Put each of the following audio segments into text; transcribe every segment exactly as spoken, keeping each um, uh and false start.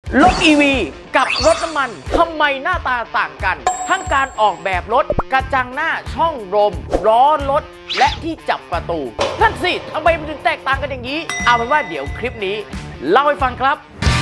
รถ อี วี กับรถน้ำมันทำไมหน้าตาต่างกันทั้งการออกแบบรถกระจังหน้าช่องลมล้อรถและที่จับประตูนั่นสิทำไมมันถึงแตกต่างกันอย่างนี้เอาเป็นว่าเดี๋ยวคลิปนี้เล่าให้ฟังครับ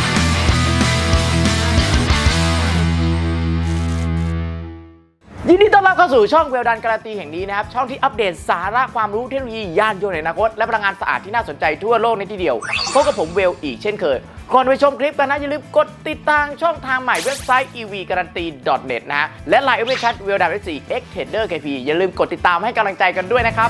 ยินดีต้อนรับเข้าสู่ช่องเวลดันการันตีแห่งนี้นะครับช่องที่อัปเดตสาระความรู้เทคโนโลยียานยนต์ในอนาคตและพลังงานสะอาดที่น่าสนใจทั่วโลกในที่เดียวพบกับผมเวลอีกเช่นเคยก่อนไปชมคลิปกันนะอย่าลืมกดติดตามช่องทางใหม่เว็บไซต์ อี วี การันตี ดอท เน็ต นะฮะและไลน์ เอฟ เอ Chat เวลดัน สี่ X Trader เค พี อย่าลืมกดติดตามให้กำลังใจกันด้วยนะครับ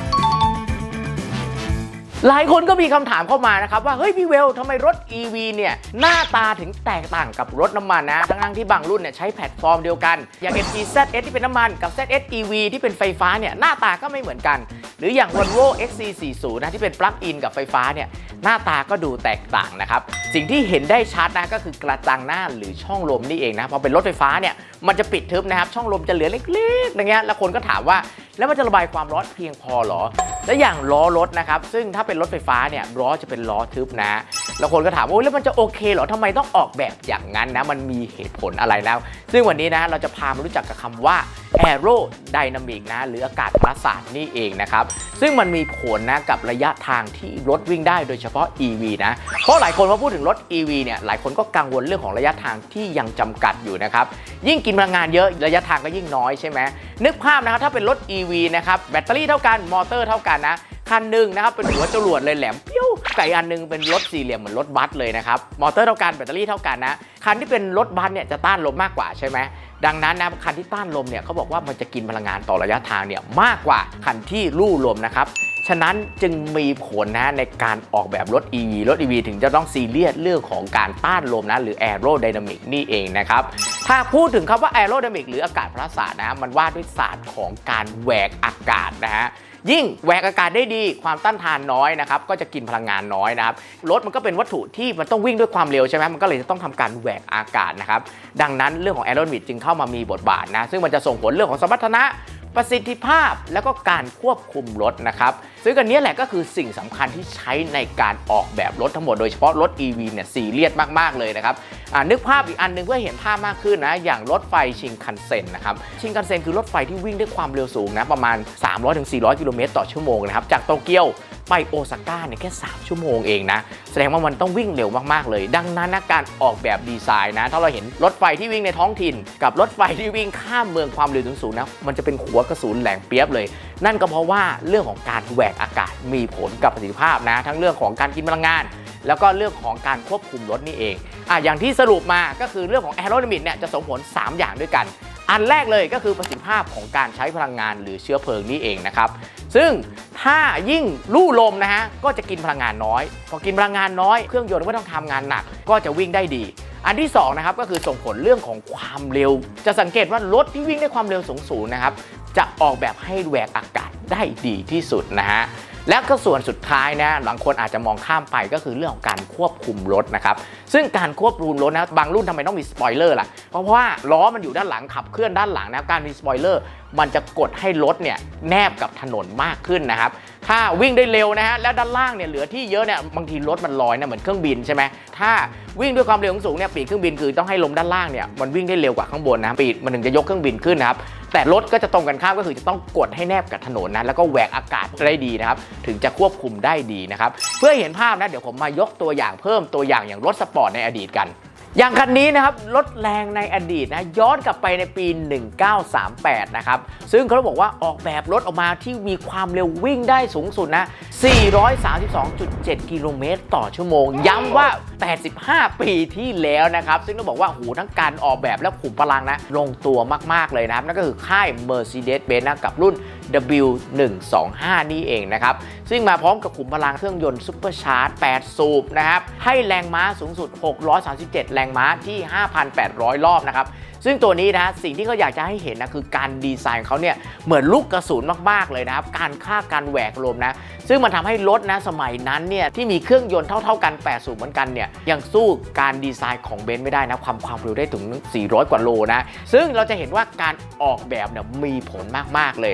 หลายคนก็มีคำถามเข้ามานะครับว่าเฮ้ยพี่เวลทำไมรถ อี วี เนี่ยหน้าตาถึงแตกต่างกับรถน้ำมันนะทั้งที่บางรุ่นเนี่ยใช้แพลตฟอร์มเดียวกันอย่าง เอ็ม จี แซด เอส ที่เป็นน้ำมันกับ แซด เอส อี วี ที่เป็นไฟฟ้าเนี่ยหน้าตาก็ไม่เหมือนกันหรืออย่าง Volvo เอ็กซ์ ซี สี่สิบ นะที่เป็นปลั๊กอินกับไฟฟ้าเนี่ยหน้าตาก็ดูแตกต่างนะครับสิ่งที่เห็นได้ชัดนะก็คือกระจังหน้าหรือช่องลมนี่เองนะพอเป็นรถไฟฟ้าเนี่ยมันจะปิดทึบนะครับช่องลมจะเหลือเล็กๆอย่างเงี้ยแล้วคนก็ถามว่าแล้วมันจะระบายความร้อนเพียงพอหรอและอย่างล้อรถนะครับซึ่งถ้าเป็นรถไฟฟ้าเนี่ยล้อจะเป็นล้อทึบนะแล้วคนก็ถามว่าโอ้ยแล้วมันจะโอเคเหรอทำไมต้องออกแบบอย่างนั้นนะมันมีเหตุผลอะไรแล้วซึ่งวันนี้นะเราจะพามารู้จักกับคำว่า Aerodynamic นะหรืออากาศพลศาสตร์นี่เองนะครับซึ่งมันมีผลนะกับระยะทางที่รถวิ่งได้โดยเฉพาะ อี วี นะเพราะหลายคนพอพูดถึงรถ อี วี เนี่ยหลายคนก็กังวลเรื่องของระยะทางที่ยังจำกัดอยู่นะครับยิ่งกินพลังงานเยอะระยะทางก็ยิ่งน้อยใช่ไหมนึกภาพนะครับถ้าเป็นรถ อี วี นะครับแบตเตอรี่เท่ากันมอเตอร์เท่ากันนะคันหนึ่งนะครับเป็นหัวจรวดเลยแหลมเปี้ยวไก่อันนึงเป็นรถสี่เหลี่ยมเหมือนรถบัสเลยนะครับมอเตอร์เท่ากันแบตเตอรี่เท่ากันนะคันที่เป็นรถบัสเนี่ยจะต้านลมมากกว่าใช่ไหมดังนั้นนะคันที่ต้านลมเนี่ยเขาบอกว่ามันจะกินพลังงานต่อระยะทางเนี่ยมากกว่าคันที่ลู่ลมนะครับฉะนั้นจึงมีผลนะในการออกแบบรถ อี วี รถ อี วี ถึงจะต้องซีเรียสเรื่องของการต้านลมนะหรือ Aerodynamic นี่เองนะครับถ้าพูดถึงคำว่า Aerodynamic หรืออากาศพลศาสตร์นะมันว่าด้วยศาสตร์ของการแหวกอากาศนะฮะยิ่งแหวกอากาศได้ดีความต้านทานน้อยนะครับก็จะกินพลังงานน้อยนะครับรถมันก็เป็นวัตถุที่มันต้องวิ่งด้วยความเร็วใช่ไหมมันก็เลยจะต้องทำการแหวกอากาศนะครับดังนั้นเรื่องของ Aerodynamic จึงเข้ามามีบทบาทนะซึ่งมันจะส่งผลเรื่องของสมรรถนะประสิทธิภาพแล้วก็การควบคุมรถนะครับซึ่งอันนี้แหละก็คือสิ่งสำคัญที่ใช้ในการออกแบบรถทั้งหมดโดยเฉพาะรถ อี วี เนี่ยซีเรียสมากๆเลยนะครับนึกภาพอีกอันนึงเพื่อเห็นภาพมากขึ้นนะอย่างรถไฟชินคันเซ็นนะครับชินคันเซ็นคือรถไฟที่วิ่งด้วยความเร็วสูงนะประมาณ สามร้อยถึงสี่ร้อย กิโลเมตรต่อชั่วโมงนะครับจากโตเกียวไปโอซาก้าเนี่ยแค่สามชั่วโมงเองนะแสดงว่ามันต้องวิ่งเร็วมากๆเลยดังนั้นนะการออกแบบดีไซน์นะถ้าเราเห็นรถไฟที่วิ่งในท้องถิ่นกับรถไฟที่วิ่งข้ามเมืองความเร็วสูงๆนะมันจะเป็นหัวกระสุนแหลงเปียบเลยนั่นก็เพราะว่าเรื่องของการแหวกอากาศมีผลกับประสิทธิภาพนะทั้งเรื่องของการกินพลังงานแล้วก็เรื่องของการควบคุมรถนี่เองอ่ะอย่างที่สรุปมาก็คือเรื่องของ Aerodynamic เนี่ยจะส่งผลสามอย่างด้วยกันอันแรกเลยก็คือประสิทธิภาพของการใช้พลังงานหรือเชื้อเพลิงนี่เองนะครับซึ่งถ้ายิ่งลู่ลมนะฮะก็จะกินพลังงานน้อยพอกินพลังงานน้อยเครื่องยนต์ไม่ต้องทำงานหนักก็จะวิ่งได้ดีอันที่สองนะครับก็คือส่งผลเรื่องของความเร็วจะสังเกตว่ารถที่วิ่งด้วยความเร็วสูงๆนะครับจะออกแบบให้แหวกอากาศได้ดีที่สุดนะฮะและก็ส่วนสุดท้ายนะบางคนอาจจะมองข้ามไปก็คือเรื่องของการควบคุมรถนะครับซึ่งการควบคุมรถนะบางรุ่นทำไมต้องมีสปอยเลอร์ล่ะเพราะว่าล้อมันอยู่ด้านหลังขับเคลื่อนด้านหลังนะการมีสปอยเลอร์มันจะกดให้รถเนี่ยแนบกับถนนมากขึ้นนะครับถ้าวิ่งได้เร็วนะฮะแล้วด้านล่างเนี่ยเหลือที่เยอะเนี่ยบางทีรถมันลอยนะเหมือนเครื่องบินใช่ไหมถ้าวิ่งด้วยความเร็วสูงเนี่ยปีกเครื่องบินคือต้องให้ลมด้านล่างเนี่ยมันวิ่งได้เร็วกว่าข้างบนนะปีกมันถึงจะยกเครื่องบินขึ้นนะครับแต่รถก็จะตรงกันข้ามก็คือจะต้องกดให้แนบกับถนนนะแล้วก็แหวกอากาศได้ดีนะครับถึงจะควบคุมได้ดีนะครับเพื่อเห็นภาพนะเดี๋ยวผมมายกตัวอย่างเพิ่มตัวอย่างอย่างรถสปอร์ตในอดีตกันอย่างคันนี้นะครับรถแรงในอดีตนะย้อนกลับไปในปีหนึ่งเก้าสามแปดนะครับซึ่งเขาบอกว่าออกแบบรถออกมาที่มีความเร็ววิ่งได้สูงสุดนะ สี่ร้อยสามสิบสองจุดเจ็ด กิโลเมตรต่อชั่วโมงย้ำว่าแปดสิบห้าปีที่แล้วนะครับซึ่งต้องบอกว่าโหทั้งการออกแบบและขุมพลังนะลงตัวมากๆเลยนะครับนั่นก็คือค่าย Mercedes-Benz นะกับรุ่น ดับเบิลยู หนึ่งสองห้า นี่เองนะครับซึ่งมาพร้อมกับขุมพลังเครื่องยนต์ซุปเปอร์ชาร์จแปดสูบนะครับให้แรงม้าสูงสุดหกร้อยสามสิบเจ็ดแรงม้าที่ ห้าพันแปดร้อย รอบนะครับซึ่งตัวนี้นะสิ่งที่เขาอยากจะให้เห็นนะคือการดีไซน์เขาเนี่ยเหมือนลูกกระสุนมากๆเลยนะครับการฆ่าการแหวกลมนะซึ่งมันทำให้รถนะสมัยนั้นเนี่ยที่มีเครื่องยนต์เท่าๆกันแปดสูบเหมือนกันเนี่ยยังสู้การดีไซน์ของเบนซ์ไม่ได้นะความความเร็วได้ถึงสี่ร้อยกว่าโลนะซึ่งเราจะเห็นว่าการออกแบบเนี่ยมีผลมากๆเลยนะฮะ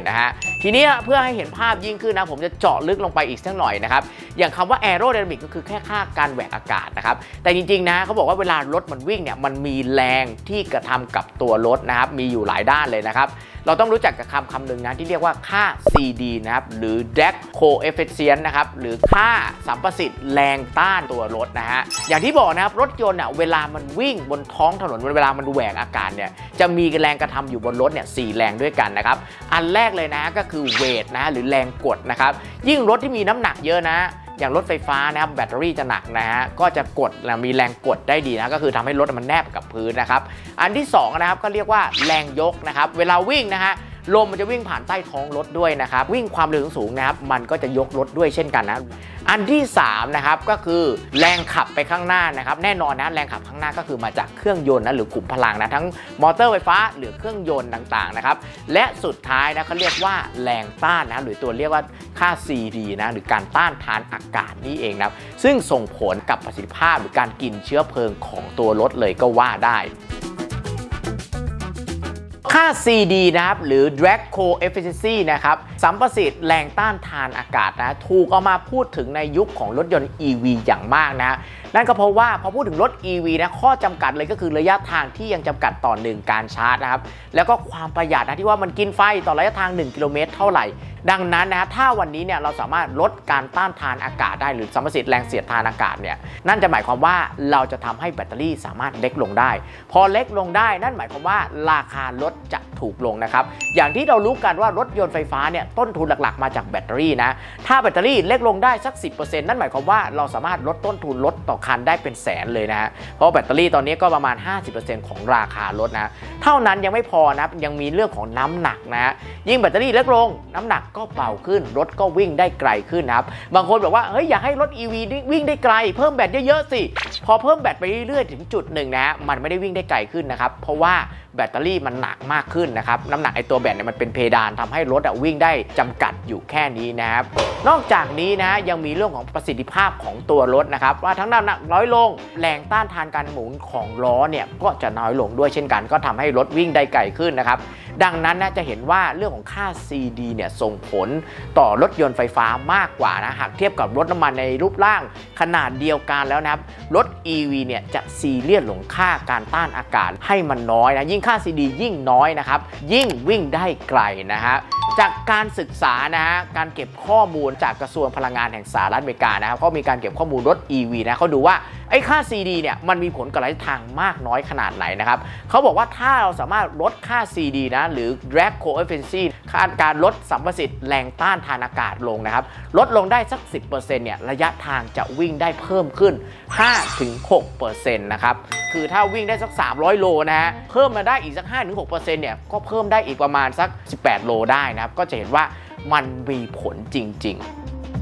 ทีนี้เพื่อให้เห็นภาพยิ่งขึ้นนะผมจะเจาะลึกลงไปอีกสักหน่อยนะครับอย่างคำว่า aerodynamic ก็คือแค่ค่าการแหวกอากาศนะครับแต่จริงๆนะเขาบอกว่าเวลารถมันวิ่งเนี่ยมันมีแรงที่กระทำกับตัวรถนะครับมีอยู่หลายด้านเลยนะครับเราต้องรู้จักกับคำคำหนึ่งนะที่เรียกว่าค่า ซี ดี นะครับหรือ drag coefficient นะครับหรือค่าสัมประสิทธิ์แรงต้านตัวรถนะฮะอย่างที่บอกนะครับรถยนต์อ่ะเวลามันวิ่งบนท้องถนนเวลามันแหวกอากาศเนี่ยจะมีแรงกระทำอยู่บนรถเนี่ยสี่แรงด้วยกันนะครับอันแรกเลยนะก็คือเวทนะหรือแรงกดนะครับยิ่งรถที่มีน้ำหนักเยอะนะอย่างรถไฟฟ้านะครับแบตเตอรี่จะหนักนะฮะก็จะกดและมีแรงกดได้ดีนะก็คือทำให้รถมันแนบกับพื้นนะครับอันที่สองนะครับก็เรียกว่าแรงยกนะครับเวลาวิ่งนะฮะลมมันจะวิ่งผ่านใต้ท้องรถด้วยนะครับวิ่งความเร็วสูงนะครับมันก็จะยกรถด้วยเช่นกันนะอันที่สามนะครับก็คือแรงขับไปข้างหน้านะครับแน่นอนนะแรงขับข้างหน้าก็คือมาจากเครื่องยนต์นะหรือขุมพลังนะทั้งมอเตอร์ไฟฟ้าหรือเครื่องยนต์ต่างๆนะครับและสุดท้ายนะเขาเรียกว่าแรงต้านนะหรือตัวเรียกว่าค่า ซี ดี นะหรือการต้านทานอากาศนี่เองนะซึ่งส่งผลกับประสิทธิภาพหรือการกินเชื้อเพลิงของตัวรถเลยก็ว่าได้ค่า ซี ดี นะครับหรือ drag coefficient นะครับสัมประสิทธิ์แรงต้านทานอากาศนะถูกเอามาพูดถึงในยุคของรถยนต์ อี วี อย่างมากนะนั่นก็เพราะว่าพอพูดถึงรถ อี วี นะข้อจำกัดเลยก็คือระยะทางที่ยังจำกัดต่อหนึ่งการชาร์จนะครับแล้วก็ความประหยัดนะที่ว่ามันกินไฟต่อระยะทางหนึ่งกิโลเมตรเท่าไหร่ดังนั้นนะถ้าวันนี้เนี่ยเราสามารถลดการต้านทานอากาศได้หรือสัมประสิทธิ์แรงเสียดทานอากาศเนี่ยนั่นจะหมายความว่าเราจะทำให้แบตเตอรี่สามารถเล็กลงได้พอเล็กลงได้นั่นหมายความว่าราคารถจะถูกลงนะครับอย่างที่เรารู้กันว่ารถยนต์ไฟฟ้าเนี่ยต้นทุนหลักๆมาจากแบตเตอรี่นะถ้าแบตเตอรี่เล็กลงได้สัก สิบเปอร์เซ็นต์ นั่นหมายความว่าเราสามารถลดต้นทุนรถต่อคันได้เป็นแสนเลยนะฮะเพราะแบตเตอรี่ตอนนี้ก็ประมาณ ห้าสิบเปอร์เซ็นต์ ของราคารถนะเท่านั้นยังไม่พอนะยังมีเรื่องของน้ำหนักนะยิ่งแบตเตอรี่เล็กลงน้ำหนักก็เบาขึ้นรถก็วิ่งได้ไกลขึ้นนะครับบางคนบอกว่าเฮ้ยอยากให้รถ อี วี วิ่งได้ไกลเพิ่มแบตเยอะๆสิพอเพิ่มแบตไปเรื่อยๆถึงจุดหนึ่งนะมันไม่ได้วิ่งได้ไกลขึ้นนะครับเพราะว่าแบตเตอรี่มันหนักมากขึ้นนะครับน้ำหนักไอตัวแบตเนี่ยมันเป็นเพดานทำให้รถวิ่งได้จำกัดอยู่แค่นี้นะครับนอกจากนี้นะยังมีเรื่องของประสิทธิภาพของตัวรถนะครับว่าทั้งน้ำหนักน้อยลงแรงต้านทานการหมุนของล้อเนี่ยก็จะน้อยลงด้วยเช่นกันก็ทำให้รถวิ่งได้ไกลขึ้นนะครับดังนั้นนะจะเห็นว่าเรื่องของค่า ซี ดี เนี่ยส่งผลต่อรถยนต์ไฟฟ้ามากกว่านะหากเทียบกับรถน้ำมันในรูปร่างขนาดเดียวกันแล้วนะครับรถ อี วี เนี่ยจะซีเรียสลงค่าการต้านอากาศให้มันน้อยนะยิ่งค่า ซี ดี ยิ่งน้อยนะครับยิ่งวิ่งได้ไกลนะฮะจากการศึกษานะฮะการเก็บข้อมูลจากกระทรวงพลังงานแห่งสหรัฐอเมริกานะครับเขามีการเก็บข้อมูลรถ อี วี นะเขาดูว่าไอ้ค่า ซี ดี เนี่ยมันมีผลกับระยะทางมากน้อยขนาดไหนนะครับเขาบอกว่าถ้าเราสามารถลดค่า ซี ดี นะหรือ drag coefficient การลดสัมประสิทธิ์แรงต้านทานอากาศลงนะครับลดลงได้สัก สิบเปอร์เซ็นต์ เนี่ยระยะทางจะวิ่งได้เพิ่มขึ้น ห้าถึงหกเปอร์เซ็นต์ นะครับคือถ้าวิ่งได้สักสามร้อยโลนะฮะเพิ่มมาได้อีกสัก ห้าถึงหกเปอร์เซ็นต์ เนี่ยก็เพิ่มได้อีกประมาณสักสิบแปดโลได้นะครับก็จะเห็นว่ามันมีผลจริงๆ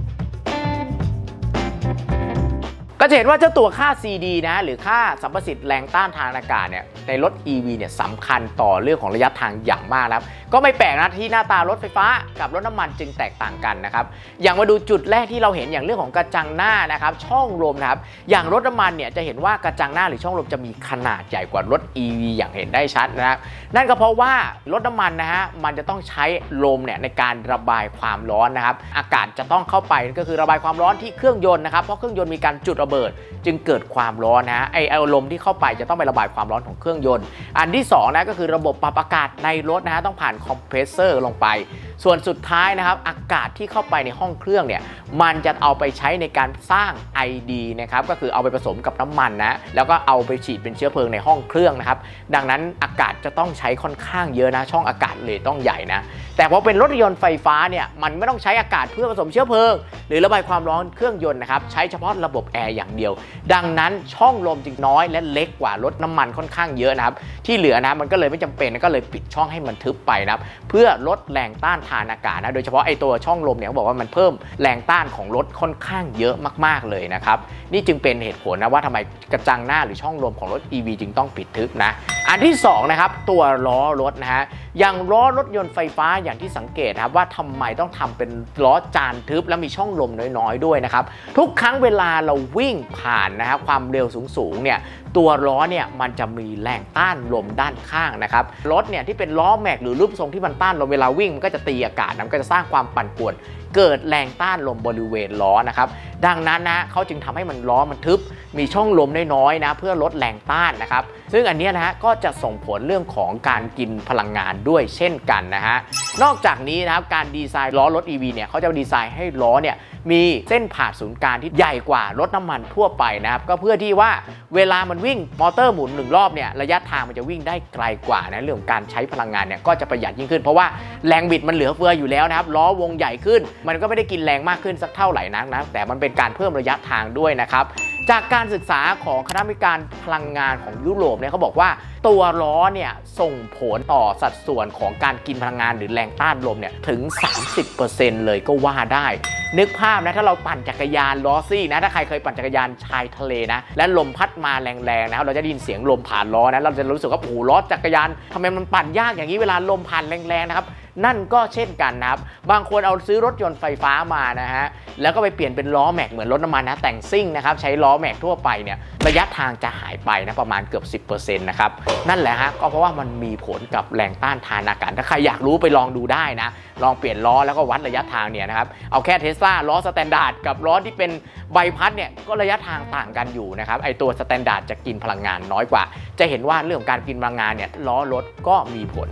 ก็จะเห็นว่าเจ้าตัวค่า ซี ดี นะหรือค่าสัมประสิทธิ์แรงต้านทานอากาศเนี่ยในรถ อี วี เนี่ยสำคัญต่อเรื่องของระยะทางอย่างมากนะครับก็ไม่แปลกนะที่หน้าตารถไฟฟ้ากับรถน้ำมันจึงแตกต่างกันนะครับอย่างมาดูจุดแรกที่เราเห็นอย่างเรื่องของกระจังหน้านะครับช่องลมนะครับอย่างรถน้ำมันเนี่ยจะเห็นว่ากระจังหน้าหรือช่องลมจะมีขนาดใหญ่กว่ารถ อี วี อย่างเห็นได้ชัดนะครับนั่นก็เพราะว่ารถน้ำมันนะฮะมันจะต้องใช้ลมเนี่ยในการระบายความร้อนนะครับอากาศจะต้องเข้าไปก็คือระบายความร้อนที่เครื่องยนต์นะครับเพราะเครื่องยนต์มีการจุดระเบิดจึงเกิดความร้อนนะฮะไอลมที่เข้าไปจะต้องไประบายความร้อนของเครื่องยนต์อันที่สองนะก็คือระบบปรับอากาศในรถนะฮะต้องผ่านคอมเพรสเซอร์ลงไปส่วนสุดท้ายนะครับอากาศที่เข้าไปในห้องเครื่องเนี่ยมันจะเอาไปใช้ในการสร้าง ไอ ดี นะครับก็คือเอาไปผสมกับน้ำมันนะแล้วก็เอาไปฉีดเป็นเชื้อเพลิงในห้องเครื่องนะครับดังนั้นอากาศจะต้องใช้ค่อนข้างเยอะนะช่องอากาศเลยต้องใหญ่นะแต่พอเป็นรถยนต์ไฟฟ้าเนี่ยมันไม่ต้องใช้อากาศเพื่อผสมเชื้อเพลิงหรือระบายความร้อนเครื่องยนต์นะครับใช้เฉพาะระบบแอร์อย่างเดียวดังนั้นช่องลมจึงน้อยและเล็กกว่ารถน้ำมันค่อนข้างเยอะนะครับที่เหลือนะมันก็เลยไม่จำเป็นก็เลยปิดช่องให้มันทึบไปนะครับเพื่อลดแรงต้านทานอากาศนะโดยเฉพาะไอตัวช่องลมเนี่ยเขาบอกว่ามันเพิ่มแรงต้านของรถค่อนข้างเยอะมากๆเลยนะครับนี่จึงเป็นเหตุผลนะว่าทำไมกระจังหน้าหรือช่องลมของรถ อี วี จึงต้องปิดทึบนะอันที่สองนะครับตัวล้อรถนะฮะอย่างล้อรถยนต์ไฟฟ้าอย่างที่สังเกตนะครับว่าทำไมต้องทำเป็นล้อจานทึบและมีช่องลมน้อยๆด้วยนะครับทุกครั้งเวลาเราวิ่งผ่านนะครับความเร็วสูงๆเนี่ยตัวล้อเนี่ยมันจะมีแรงต้านลมด้านข้างนะครับรถเนี่ยที่เป็นล้อแม็กหรือรูปทรงที่มันต้านลมเวลาวิ่งมันก็จะตีอากาศมันก็จะสร้างความปั่นป่วนเกิดแรงต้านลมบริเวณล้อนะครับดังนั้นนะเขาจึงทำให้มันล้อมันทึบมีช่องลมน้อยๆนะเพื่อลดแรงต้านนะครับซึ่งอันนี้นะฮะก็จะส่งผลเรื่องของการกินพลังงานด้วยเช่นกันนะฮะนอกจากนี้นะครับการดีไซน์ล้อรถ อี วี เนี่ยเขาจะดีไซน์ให้ล้อเนี่ยมีเส้นผ่าศูนย์กลางที่ใหญ่กว่ารถน้ำมันทั่วไปนะครับก็เพื่อที่ว่าเวลามันวิ่งมอเตอร์หมุนหนึ่งรอบเนี่ยระยะทางมันจะวิ่งได้ไกลกว่านะเรื่องของการใช้พลังงานเนี่ยก็จะประหยัดยิ่งขึ้นเพราะว่าแรงบิดมันเหลือเฟืออยู่แล้วนะครับล้อวงใหญ่ขึ้นมันก็ไม่ได้กินแรงมากขึ้นสักเท่าไหร่นักนะแต่มันเป็นการเพิ่มระยะทางด้วยนะครับจากการศึกษาของคณะกรรมการพลังงานของยุโรปเนี่ยเขาบอกว่าตัวล้อเนี่ยส่งผลต่อสัดส่วนของการกินพลังงานหรือแรงต้านลมเนี่ยถึง สามสิบเปอร์เซ็นต์ เลยก็ว่าได้นึกภาพนะถ้าเราปั่นจักรยานล้อซี่นะถ้าใครเคยปั่นจักรยานชายทะเลนะและลมพัดมาแรงๆนะครับเราจะได้ยินเสียงลมผ่านล้อนะเราจะรู้สึกว่าโอ้โหล้อจักรยานทำไมมันปั่นยากอย่างนี้เวลาลมผ่านแรงๆนะครับนั่นก็เช่นกันนะครับบางคนเอาซื้อรถยนต์ไฟฟ้ามานะฮะแล้วก็ไปเปลี่ยนเป็นล้อแม็กเหมือนรถน้ำมันนะแต่งซิ่งนะครับใช้ล้อแม็กทั่วไปเนี่ยระยะทางจะหายไปนะประมาณเกือบ สิบเปอร์เซ็นต์ นะครับนั่นแหละฮะก็เพราะว่ามันมีผลกับแรงต้านทานอากาศถ้าใครอยากรู้ไปลองดูได้นะลองเปลี่ยนล้อแล้วก็วัดระยะทางเนี่ยนะครับเอาแค่เทสลาล้อสแตนดาร์ดกับล้อที่เป็นใบพัดเนี่ยก็ระยะทางต่างกันอยู่นะครับไอตัวสแตนดาร์ดจะกินพลังงานน้อยกว่าจะเห็นว่าเรื่องของการกินพลังงานเนี่ยล้อรถก็มีผล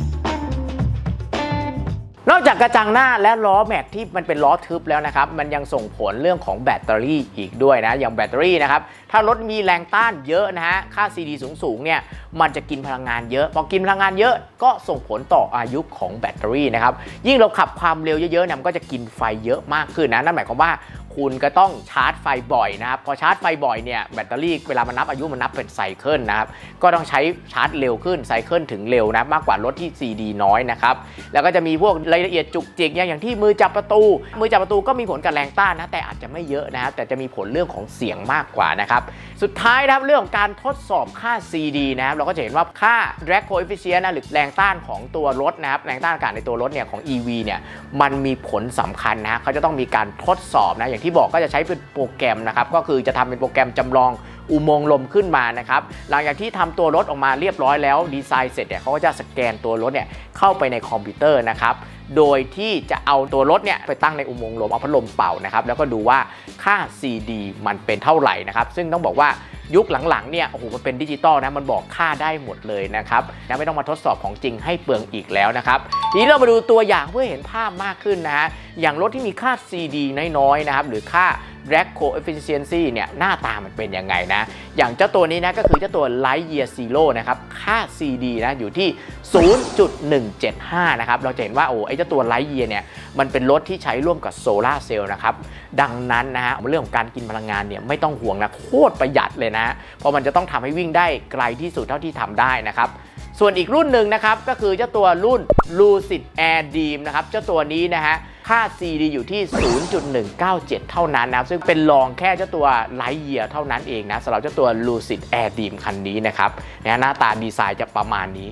นอกจากกระจังหน้าและล้อแม็กที่มันเป็นล้อทึบแล้วนะครับมันยังส่งผลเรื่องของแบตเตอรี่อีกด้วยนะอย่างแบตเตอรี่นะครับถ้ารถมีแรงต้านเยอะนะฮะค่า ซี ดี สูงๆเนี่ยมันจะกินพลังงานเยอะพอกินพลังงานเยอะก็ส่งผลต่ออายุของแบตเตอรี่นะครับยิ่งเราขับความเร็วเยอะๆเนี่ยมันก็จะกินไฟเยอะมากขึ้นนะนั่นหมายความว่าคุณก็ต้องชาร์จไฟบ่อยนะครับพอชาร์จไฟบ่อยเนี่ยแบตเตอรี่เวลามันนับอายุมันนับเป็นไซเคิลนะครับก็ต้องใช้ชาร์จเร็วขึ้นไซเคิลถึงเร็วนะมากกว่ารถที่ ซี ดี น้อยนะครับแล้วก็จะมีพวกรายละเอียดจุกจิกอย่างที่มือจับประตูมือจับประตูก็มีผลกับแรงต้านนะแต่อาจจะไม่เยอะนะแต่จะมีผลเรื่องของเสียงมากกว่านะครับสุดท้ายนะครับเรื่องของการทดสอบค่า ซี ดี นะครับเราก็จะเห็นว่าค่า drag coefficient นะหรือแรงต้านของตัวรถนะครับแรงต้านอากาศในตัวรถเนี่ยของ อี วี เนี่ยมันมีผลสำคัญนะเขาจะต้องมีการทดสอบนะอย่างที่บอกก็จะใช้เป็นโปรแกรมนะครับก็คือจะทำเป็นโปรแกรมจำลองอุโมงค์ลมขึ้นมานะครับหลังจากที่ทำตัวรถออกมาเรียบร้อยแล้วดีไซน์เสร็จเนี่ยเขาก็จะสแกนตัวรถเนี่ยเข้าไปในคอมพิวเตอร์นะครับโดยที่จะเอาตัวรถเนี่ยไปตั้งในอุโมงค์ลมเอาพัดลมเป่านะครับแล้วก็ดูว่าค่า ซี ดี มันเป็นเท่าไหร่นะครับซึ่งต้องบอกว่ายุคหลังๆเนี่ยโอ้โหมันเป็นดิจิตอลนะมันบอกค่าได้หมดเลยนะครับนะไม่ต้องมาทดสอบของจริงให้เปลืองอีกแล้วนะครับทีนี้เรามาดูตัวอย่างเพื่อเห็นภาพมากขึ้นนะฮะอย่างรถที่มีค่า ซี ดี น้อยๆนะครับหรือค่า drag coefficient เนี่ยหน้าตามันเป็นยังไงนะอย่างเจ้าตัวนี้นะก็คือเจ้าตัว Lightyear Zero นะครับค่า ซี ดี นะอยู่ที่ ศูนย์จุดหนึ่งเจ็ดห้า นะครับเราจะเห็นว่าโอ้ไอ้เจ้าตัว Lightyear เนี่ยมันเป็นรถที่ใช้ร่วมกับโซลาร์เซลล์นะครับดังนั้นนะฮะเรื่องของการกินพลังงานเนี่ยไม่ต้องห่วงนะโคตรประหยัดเลยนะเพราะมันจะต้องทำให้วิ่งได้ไกลที่สุดเท่าที่ทำได้นะครับส่วนอีกรุ่นหนึ่งนะครับก็คือเจ้าตัวรุ่น Lucid Air Dream นะครับเจ้าตัวนี้นะฮะค่า ซี ดี อยู่ที่ ศูนย์จุดหนึ่งเก้าเจ็ด เท่านั้นนะครับซึ่งเป็นรองแค่เจ้าตัว Lightyear เท่านั้นเองนะสำหรับเจ้าตัว Lucid Air Dream คันนี้นะครับหน้าตาดีไซน์จะประมาณนี้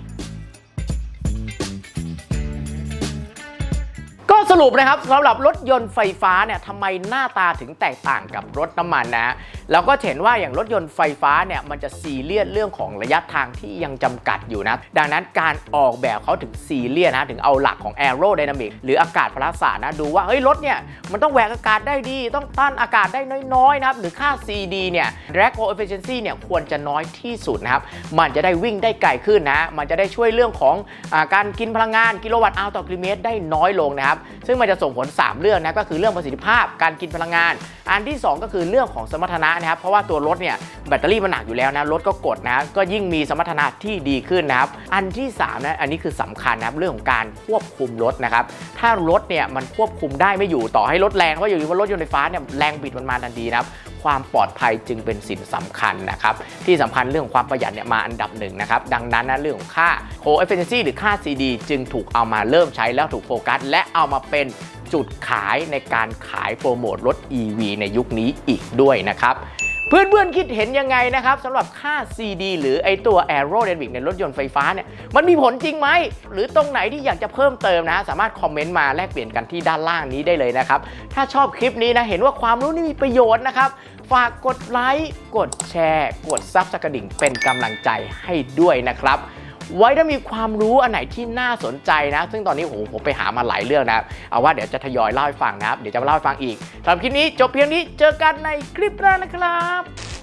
ก็สรุปนะครับสำหรับรถยนต์ไฟฟ้าเนี่ยทำไมหน้าตาถึงแตกต่างกับรถน้ำมันนะเราก็เห็นว่าอย่างรถยนต์ไฟฟ้าเนี่ยมันจะซีเรียสเรื่องของระยะทางที่ยังจำกัดอยู่นะดังนั้นการออกแบบเขาถึงซีเรียสนะถึงเอาหลักของ Aerodynamic หรืออากาศพละศาสตร์นะดูว่าเฮ้ยรถเนี่ยมันต้องแหวกอากาศได้ดีต้องต้านอากาศได้น้อยๆนะครับหรือค่า ซี ดี เนี่ย drag coefficient เนี่ยควรจะน้อยที่สุดนะครับมันจะได้วิ่งได้ไกลขึ้นนะมันจะได้ช่วยเรื่องของอ่าการกินพลังงานกิโลวัตต์อาวต่อกิโลเมตรได้น้อยลงนะครับซึ่งมันจะส่งผลสามเรื่องนะก็คือเรื่องประสิทธิภาพการกินพลังงานอันที่สองก็คือเรื่องของสมรรถนะนะครับเพราะว่าตัวรถเนี่ยแบตเตอรี่มันหนักอยู่แล้วนะรถก็กดนะก็ยิ่งมีสมรรถนะที่ดีขึ้นนะครับอันที่สามนะอันนี้คือสำคัญนะครับเรื่องของการควบคุมรถนะครับถ้ารถเนี่ยมันควบคุมได้ไม่อยู่ต่อให้รถแรงเพราะอยู่ที่ว่ารถยนต์ไฟฟ้าเนี่ยแรงบิดมันมาทันทีนะครับความปลอดภัยจึงเป็นสิ่งสำคัญนะครับที่สำคัญเรื่องของความประหยัดเนี่ยมาอันดับหนึ่งนะครับดังนั้นนะเรื่องของค่า coefficient หรือค่า ซี ดี จึงถูกเอามาเริ่มใช้แล้วถูกโฟกัสและเอามาเป็นจุดขายในการขายโปรโมทรถ อี วี ในยุคนี้อีกด้วยนะครับเพื่อนๆคิดเห็นยังไงนะครับสำหรับค่า ซี ดี หรือไอตัว Aerodynamic ในรถยนต์ไฟฟ้าเนี่ยมันมีผลจริงไหมหรือตรงไหนที่อยากจะเพิ่มเติมนะสามารถคอมเมนต์มาแลกเปลี่ยนกันที่ด้านล่างนี้ได้เลยนะครับถ้าชอบคลิปนี้นะเห็นว่าความรู้นี่มีประโยชน์นะครับฝากกดไลค์กดแชร์กดซับสไครบ์เป็นกำลังใจให้ด้วยนะครับไว้ถ้ามีความรู้อันไหนที่น่าสนใจนะซึ่งตอนนี้โหผมไปหามาหลายเรื่องนะเอาว่าเดี๋ยวจะทยอยเล่าให้ฟังนะครับเดี๋ยวจะมาเล่าให้ฟังอีกสำหรับคลิปนี้จบเพียงนี้เจอกันในคลิปหน้านะครับ